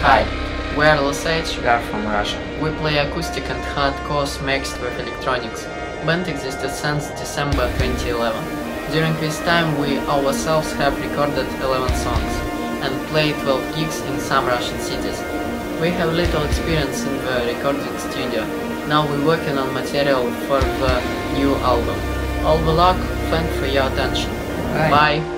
Hi, we are L.O.S.A.I.G. We are from Russia. We play acoustic and hardcore mixed with electronics. Band existed since December 2011. During this time we ourselves have recorded 11 songs and played 12 gigs in some Russian cities. We have little experience in the recording studio. Now we're working on material for the new album. All the luck, thanks for your attention. Bye. Bye.